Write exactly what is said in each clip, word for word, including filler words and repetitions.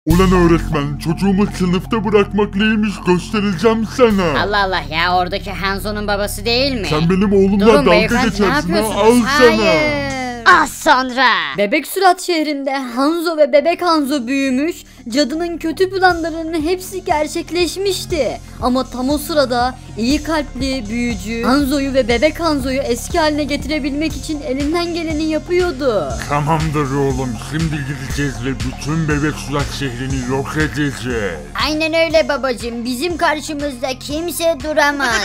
Ulan öğretmen, çocuğumu sınıfta bırakmak neymiş göstereceğim sana. Allah Allah ya, oradaki Hanzo'nun babası değil mi? Sen benim oğlumla Durun dalga beyefendi, ne geçersin ha, yapıyorsunuz? al sana. Hayır. Az sonra. Bebek Sürat şehrinde Hanzo ve Bebek Hanzo büyümüş, cadının kötü planlarının hepsi gerçekleşmişti. Ama tam o sırada iyi kalpli büyücü Hanzo'yu ve Bebek Hanzo'yu eski haline getirebilmek için elinden geleni yapıyordu. Tamamdır oğlum, şimdi gideceğiz ve bütün Bebek Sürat şehrini yok edeceğiz. Aynen öyle babacığım. Bizim karşımızda kimse duramaz.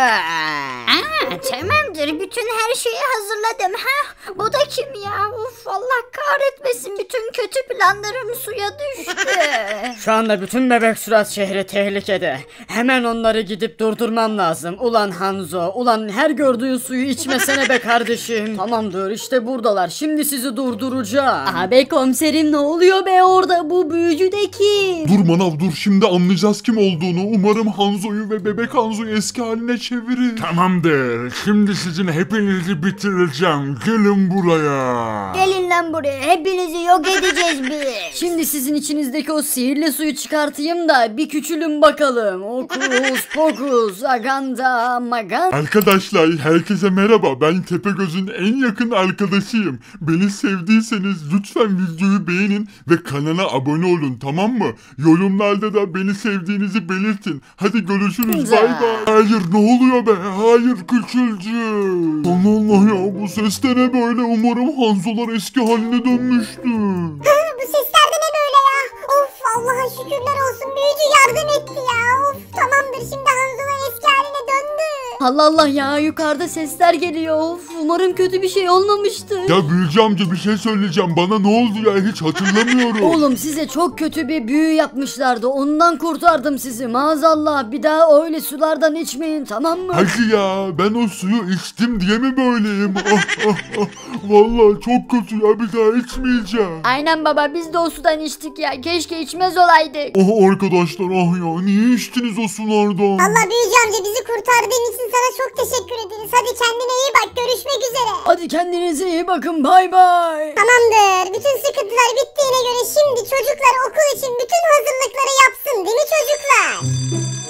Aa, tamamdır. Bütün her şeyi hazırladım. Ha, bu da kim ya? Uf, Allah kahretmesin. Bütün kötü planlarım suya düştü. Şu anda bütün Bebek Sürat şehri tehlikede. Hemen onları gidip durdurmam lazım. Ulan Hanzo, ulan her gördüğün suyu içmesene be kardeşim. Tamamdır, işte buradalar. Şimdi sizi durduracağım. Abi komiserim, ne oluyor be orada? Bu büyücü de kim? Dur manav dur, şimdi anlayacağız kim olduğunu. Umarım Hanzo'yu ve Bebek Hanzo'yu eski haline çevirir. Tamamdır, şimdi sizin hepinizi bitireceğim. Gelin buraya. Gelin lan buraya. Hepinizi yok edeceğiz biz. Şimdi sizin içinizdeki o sihirli suyu çıkartayım da bir küçülün bakalım. Okus pokus aganda maganda. Arkadaşlar herkese merhaba, ben Tepegöz'ün en yakın arkadaşıyım. Beni sevdiyseniz lütfen videoyu beğenin ve kanala abone olun, tamam mı? Yorumlarda da beni sevdiğinizi belirtin. Hadi görüşürüz, bay bay. Hayır, ne oluyor be? Hayır, küçülcü. Allah Allah ya, bu ses de ne böyle? Umarım Hanzolar eski haline dönmüştür. Bu sesler de ne böyle ya? Of, Allah'a şükürler olsun, büyücü yardım etti ya. Of, tamamdır, şimdi Hanzo'nun eski haline döndü. Allah Allah ya, yukarıda sesler geliyor. Of, umarım kötü bir şey olmamıştır. Ya büyücü amca, bir şey söyleyeceğim. Bana ne oldu ya, hiç hatırlamıyorum. Oğlum, size çok kötü bir büyü yapmışlardı. Ondan kurtardım sizi. Maazallah bir daha öyle sulardan içmeyin, tamam mı? Hadi ya, ben o suyu içtim diye mi böyleyim? Ah, ah, ah. Vallahi çok kötü ya, bir daha içmeyeceğim. Aynen baba, biz de o sudan içtik ya. Keşke içmez olaydık. Oh arkadaşlar, ah ya, niye içtiniz o sulardan? Allah, büyücü amca, bizi kurtardığın için sana çok teşekkür ederiz. Hadi kendine iyi bak, görüşmek üzere. Hadi kendinize iyi bakın, bay bay. Tamamdır, bütün sıkıntılar bittiğine göre şimdi çocuklar okul için bütün hazırlıkları yapsın, değil mi çocuklar?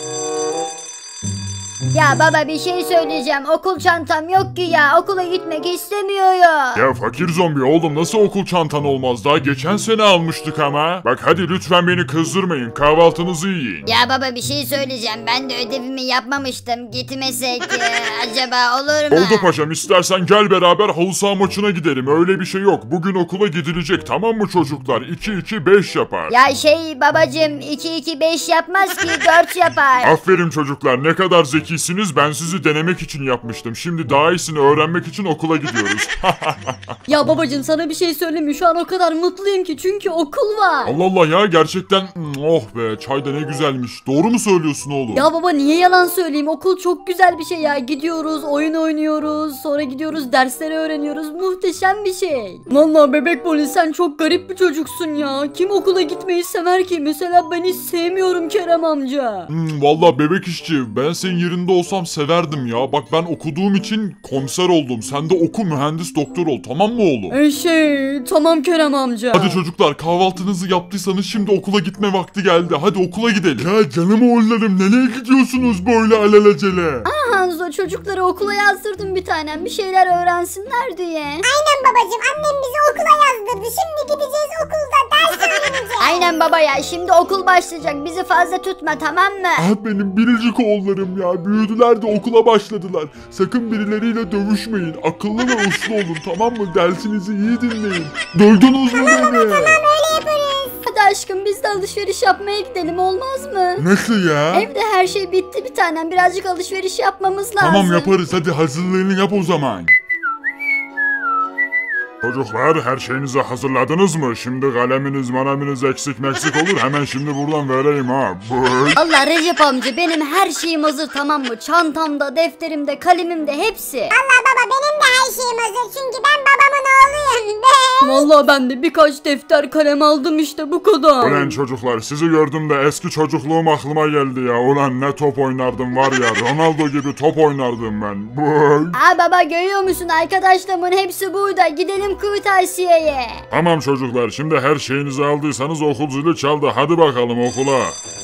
Ya baba, bir şey söyleyeceğim. Okul çantam yok ki ya. Okula gitmek istemiyorum. Ya fakir zombi oğlum, nasıl okul çantan olmaz? Daha geçen sene almıştık ama. Bak hadi lütfen beni kızdırmayın, kahvaltınızı yiyin. Ya baba, bir şey söyleyeceğim. Ben de ödevimi yapmamıştım. Gitmesek e, acaba olur mu? Oldu paşam, istersen gel beraber halı saha maçına gidelim. Öyle bir şey yok. Bugün okula gidilecek, tamam mı çocuklar? iki iki beş yapar. Ya şey babacım, iki iki beş yapmaz ki, dört yapar. Aferin çocuklar, ne kadar zekisiniz. Ben sizi denemek için yapmıştım. Şimdi daha iyisini öğrenmek için okula gidiyoruz. Ya babacım, sana bir şey söyleyeyim mi? Şu an o kadar mutluyum ki, çünkü okul var. Allah Allah ya, gerçekten oh be, çay da ne güzelmiş. Doğru mu söylüyorsun oğlum? Ya baba, niye yalan söyleyeyim? Okul çok güzel bir şey ya. Gidiyoruz, oyun oynuyoruz, sonra gidiyoruz, dersleri öğreniyoruz. Muhteşem bir şey. Vallahi bebek polis, sen çok garip bir çocuksun ya. Kim okula gitmeyi sever ki? Mesela ben hiç sevmiyorum Kerem amca. Hmm, vallahi bebek işçi, ben senin yerinde olsam severdim ya. Bak ben okuduğum için komiser oldum. Sen de oku, mühendis doktor ol, tamam mı oğlum? E şey, tamam Kerem amca. Hadi çocuklar, kahvaltınızı yaptıysanız şimdi okula gitme vakti geldi. Hadi okula gidelim. Ya canım oğullarım, nereye gidiyorsunuz böyle alelacele? Hanzo, çocukları okula yazdırdım bir tanem, bir şeyler öğrensinler diye. Aynen babacığım, annem bizi okula yazdırdı. Şimdi gideceğiz, okulda ders öğreneceğiz. Aynen baba ya, şimdi okul başlayacak. Bizi fazla tutma, tamam mı? Ah benim biricik oğullarım ya. Büyüdüler de okula başladılar. Sakın birileriyle dövüşmeyin. Akıllı ve uslu olun, tamam mı? Dersinizi iyi dinleyin. Duydunuz mu beni? Öyle yaparız. Hadi aşkım, biz de alışveriş yapmaya gidelim, olmaz mı? Nasıl ya? Evde her şey bitti bir tanem, birazcık alışveriş yapmamız lazım. Tamam yaparız, hadi hazırlığını yap o zaman. Çocuklar, her şeyinizi hazırladınız mı? Şimdi kaleminiz maneminiz eksik meksik olur, hemen şimdi buradan vereyim ha. Bıy. Allah, Recep amca, benim her şeyim hazır, tamam mı? Çantamda, defterimde, kalemimde, hepsi. Allah baba, benim de her şeyim hazır çünkü ben babamın oğluyum. Ben. Vallahi ben de birkaç defter kalem aldım işte bu kadar. Ulan çocuklar sizi gördüm de eski çocukluğum aklıma geldi ya. Ulan ne top oynardım var ya. Ronaldo gibi top oynardım ben. Bıy. Aa baba görüyor musun arkadaşlarımın hepsi burada. Gidelim kırtasiyeye. Tamam çocuklar şimdi her şeyinizi aldıysanız okul zili çaldı. Hadi bakalım okula.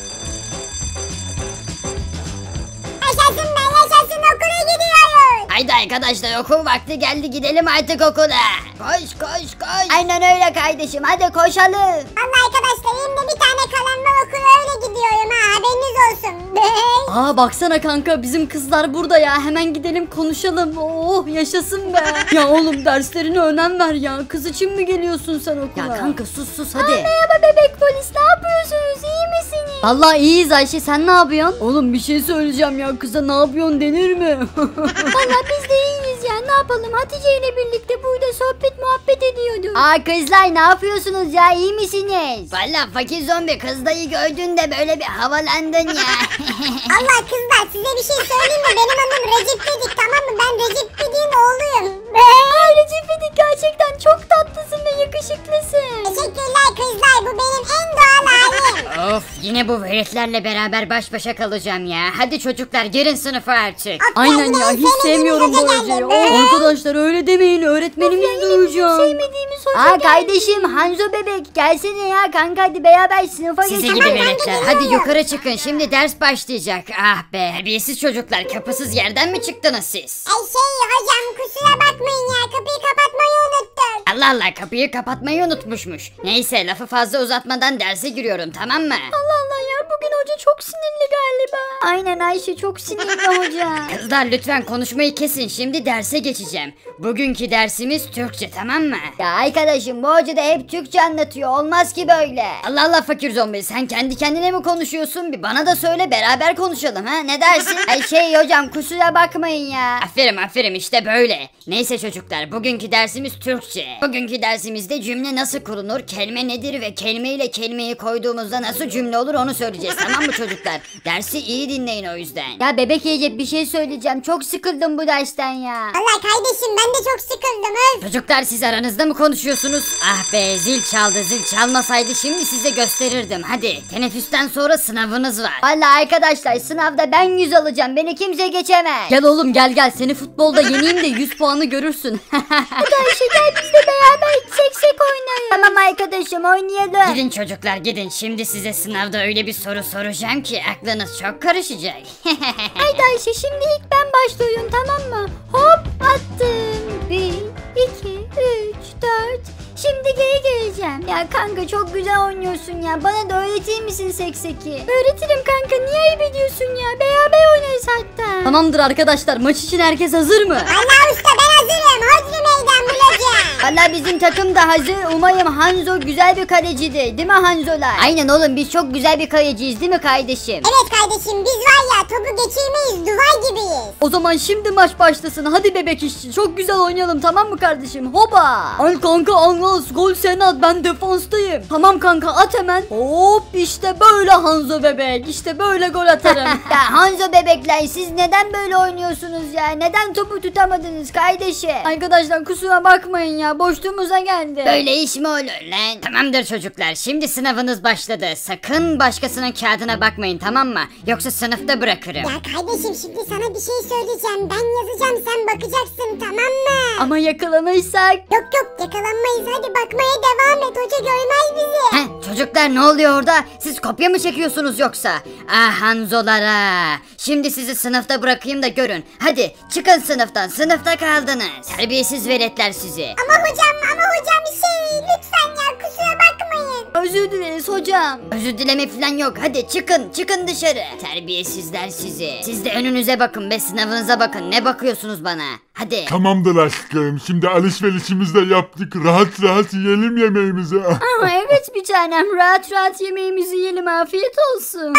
Yaşasın be yaşasın okula gidiyoruz. Haydi arkadaşlar okul vakti geldi gidelim artık okula. Koş koş koş. Aynen öyle kardeşim hadi koşalım. Allah arkadaşlar elimde bir tane kalem var okula öyle gidiyorum ha haberiniz olsun. Ben. Aa baksana kanka bizim kızlar burada ya, hemen gidelim konuşalım. Oh yaşasın be. Ya oğlum derslerine önem ver ya, kız için mi geliyorsun sen okula? Ya kanka sus sus hadi. Merhaba bebek polis ne yapıyorsunuz iyi misiniz? Vallahi iyiyiz Ayşe, sen ne yapıyorsun? Oğlum bir şey söyleyeceğim ya, kıza ne yapıyorsun denir mi? Valla biz de iyiyiz ya ne yapalım Hatice ile birlikte burada sohbet muhabbet ediyorduk. Aa kızlar ne yapıyorsunuz ya iyi misiniz? Valla fakir zombi kız dayı gördüğünde böyle bir havalandın ya. Allah kızlar size bir şey söyleyeyim mi? Benim adım Recep İvedik tamam mı? Ben Recep İvedik'in oğluyum. Aa, Recep İvedik gerçekten çok tatlısın ve yakışıklısın. Teşekkürler kızlar bu benim en doğal halim. Of yine bu veletlerle beraber baş başa kalacağım ya. Hadi çocuklar girin sınıfa artık. Aynen ya, hiç sevmiyorum bu hocayı. Oh, arkadaşlar öyle demeyin, öğretmenimiz duyacak. Sevmediğimiz hoca Aa geldi. kardeşim Hanzo bebek gelsene ya kanka hadi beraber sınıfa Size geçelim. gibi veletler hadi yukarı çıkın şimdi ders başlayacak. Ah be terbiyesiz çocuklar kapısız yerden mi çıktınız siz? Ay şey hocam kusura bakmayın ya kapıyı kapatmayı unuttum. Allah Allah kapıyı kapatmayı unutmuşmuş. Neyse lafı fazla uzatmadan derse giriyorum tamam mı? Allah Allah ya bugün hoca çok sinirli galiba. Aynen Ayşe çok sinirli hoca. Kızlar lütfen konuşmayı kesin şimdi derse geçeceğim. Bugünkü dersimiz Türkçe tamam mı? Ya arkadaşım bu hoca da hep Türkçe anlatıyor olmaz ki böyle. Allah Allah fakir zombi sen kendi kendine mi konuşuyorsun? Bir bana da söyle beraber konuşalım ha ne dersin? Ay şey hocam kusura bakmayın ya. Aferin aferin işte böyle. Neyse çocuklar bugünkü dersimiz Türkçe. Bugünkü dersimizde cümle nasıl kurulur, kelime nedir ve kelime ile kelimeyi koyduğumuzda nasıl cümle olur onu söyleyeceğiz tamam mı çocuklar? Dersi iyi dinleyin o yüzden. Ya bebek Recep bir şey söyleyeceğim çok sıkıldım bu dersten ya. Allah kardeşim ben de çok sıkıldım öf. Çocuklar siz aranızda mı konuşuyorsunuz? Ah be zil çaldı zil çalmasaydı şimdi size gösterirdim. Hadi teneffüsten sonra sınavınız var. Valla arkadaşlar sınavda ben yüz alacağım beni kimse geçemez. Gel oğlum gel gel, seni futbolda yeneyim de yüz puanı görürsün. Ayşe gel biz de beraber seksek oynayalım. Tamam arkadaşım oynayalım. Gidin çocuklar gidin şimdi size sınavda öyle bir soru soracağım ki aklınız çok karışacak. Haydi Ayşe şimdi ilk ben başlıyorum tamam mı? Hop attım. Bir, iki, üç, dört. Şimdi geri geleceğim. Ya kanka çok güzel oynuyorsun ya bana da öğretir misin sekseki? Öğretirim kanka niye ayıp ediyorsun ya? Beraber oynarız hatta. Tamamdır arkadaşlar, maç için herkes hazır mı? Allah usta ben hazırım. Hodri meydan bulacağım. Valla bizim takım da hazır. Umarım Hanzo güzel bir kalecidir. Değil mi Hanzolar? Aynen oğlum biz çok güzel bir kaleciyiz değil mi kardeşim? Evet kardeşim biz var ya topu geçirmeyiz duvar gibiyiz. O zaman şimdi maç başlasın. Hadi bebek işçi, çok güzel oynayalım tamam mı kardeşim? Hopa! Al kanka anlas, gol sen at, ben defanstayım. Tamam kanka at hemen. Hop işte böyle Hanzo bebek, işte böyle gol atarım. Ya Hanzo bebekler siz neden böyle oynuyorsunuz ya? Neden topu tutamadınız kardeşim? Arkadaşlar kusura bakmayın ya, boşluğumuza geldi. Böyle iş mi olur lan? Tamamdır çocuklar şimdi sınavınız başladı. Sakın başkasının kağıdına bakmayın tamam mı? Yoksa sınıfta bırakırım. Ya kardeşim şimdi sana bir şey söyleyeceğim. Ben yazacağım sen bakacaksın tamam mı? Ama yakalanırsak? Yok yok yakalanmayız hadi bakmaya devam et hoca görmez bizi. Heh, çocuklar ne oluyor orada? Siz kopya mı çekiyorsunuz yoksa? Ah Hanzolara. Şimdi sizi sınıfta bırakayım da görün. Hadi çıkın sınıftan. Sınıfta kaldınız. Terbiyesiz veletler sizi. Ama hocam ama hocam şey lütfen ya kusura bakmayın. Özür dileriz hocam. Özür dileme falan yok. Hadi çıkın. Çıkın dışarı. Terbiyesizler sizi. Siz de önünüze bakın ve sınavınıza bakın. Ne bakıyorsunuz bana? Hadi. Tamamdır aşkım. Şimdi alışverişimizi de yaptık. Rahat rahat yiyelim yemeğimizi. Ama evet bir tanem rahat rahat yemeğimizi yiyelim afiyet olsun.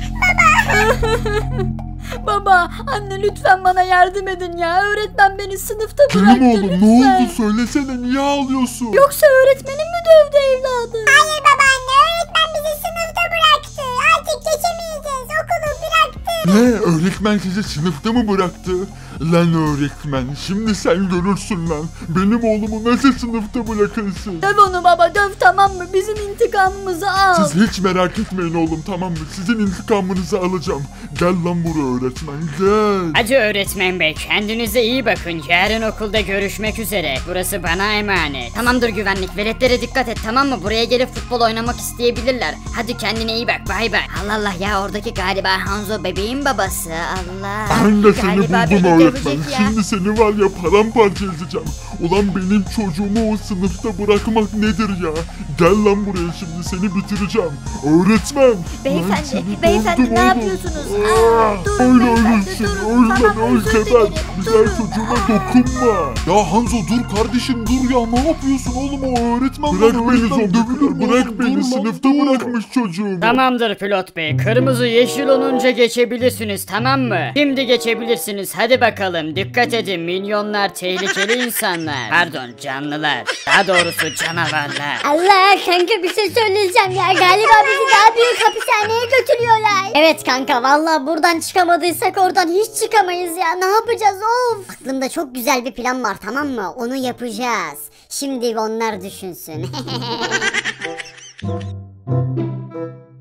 Baba, anne lütfen bana yardım edin ya. Öğretmen beni sınıfta bıraktı Canım oğlum lütfen. ne oldu söylesene niye ağlıyorsun? Yoksa öğretmenim mi dövdü evladı? Hayır babaanne öğretmen bizi sınıfta bıraktı. Artık geçemeyeceğiz okulu bıraktı. Ne öğretmen sizi sınıfta mı bıraktı? Lan öğretmen şimdi sen görürsün lan. Benim oğlumu nasıl sınıfta bırakırsın? Döv onu baba döv, tamam mı? Bizim intikamımızı al. Siz hiç merak etmeyin oğlum, tamam mı? Sizin intikamınızı alacağım. Gel lan buraya öğretmen, gel. Hadi öğretmen bey, kendinize iyi bakın. Yarın okulda görüşmek üzere. Burası bana emanet. Tamamdır güvenlik, veletlere dikkat et, tamam mı? Buraya gelip futbol oynamak isteyebilirler. Hadi kendine iyi bak, bay bay. Allah Allah ya, oradaki galiba Hanzo bebeğin babası. Allah. Ben de seni Galiba buldum beni öğretmen. dövecek ya. Şimdi seni var ya paramparça edeceğim. Ulan benim çocuğumu o sınıfta bırakmak nedir ya? Gel lan buraya, şimdi seni bitireceğim. Öğretmen. lan Beyefendi, seni beyefendi dövdüm ne oğlum. yapıyorsunuz? Aa, Aa, durun öyle beyefendi, ölürsün. durun. Öyle Tamam, öl özür geber. dilerim. Güzel Durun. çocuğuma dokunma. Ya Hanzo dur kardeşim dur ya. Ne yapıyorsun oğlum, o öğretmen? Bırak beni zombiler. Bırak beni, sınıfta bırakmış çocuğumu. Tamamdır pilot bey. Kırmızı yeşil olunca geçebilirsiniz, tamam mı? Şimdi geçebilirsiniz. Hadi bakalım. Dikkat edin, minyonlar tehlikeli insanlar. Pardon, canlılar. Daha doğrusu canavarlar. Allah kanka, bir şey söyleyeceğim ya. Galiba bizi daha büyük hapishaneye götürüyorlar. Evet kanka, vallahi buradan çıkamadıysak oradan hiç çıkamayız ya. Ne yapacağız of. Aklımda çok güzel bir plan var, tamam mı? Onu yapacağız. Şimdi onlar düşünsün.